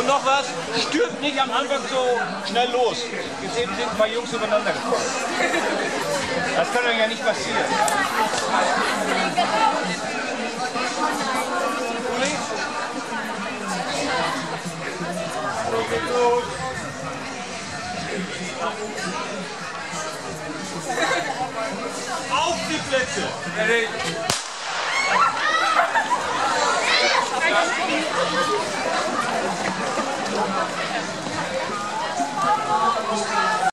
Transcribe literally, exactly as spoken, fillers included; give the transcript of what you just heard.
noch was, stürmt nicht am Anfang so schnell los. Jetzt eben sind ein paar Jungs übereinander gekommen. Das kann doch ja nicht passieren. Auf die Plätze!